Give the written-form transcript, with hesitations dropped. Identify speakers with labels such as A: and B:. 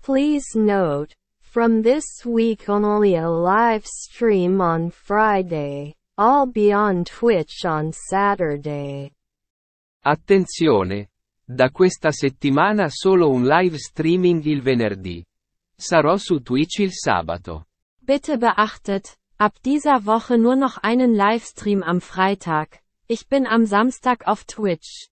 A: Please note, from this week only a live stream on Friday. I'll be on Twitch on Saturday.
B: Attenzione! Da questa settimana solo un live streaming il venerdì. Sarò su Twitch il sabato.
C: Bitte beachtet, ab dieser Woche nur noch einen Livestream am Freitag. Ich bin am Samstag auf Twitch.